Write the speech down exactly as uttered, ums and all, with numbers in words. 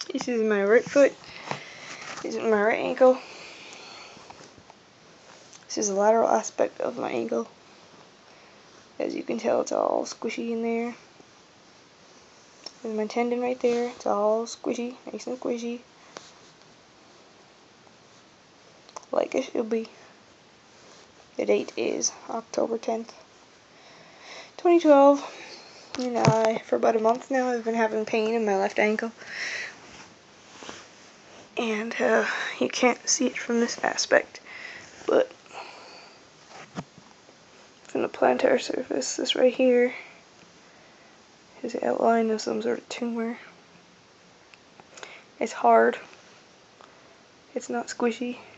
This is my right foot. This is my right ankle. This is the lateral aspect of my ankle. As you can tell, it's all squishy in there. There's my tendon right there. It's all squishy, nice and squishy. Like it should be. The date is October tenth, twenty twelve. And I, for about a month now, I've been having pain in my left ankle. And uh, you can't see it from this aspect, but from the plantar surface, this right here is the outline of some sort of tumor. It's hard. It's not squishy.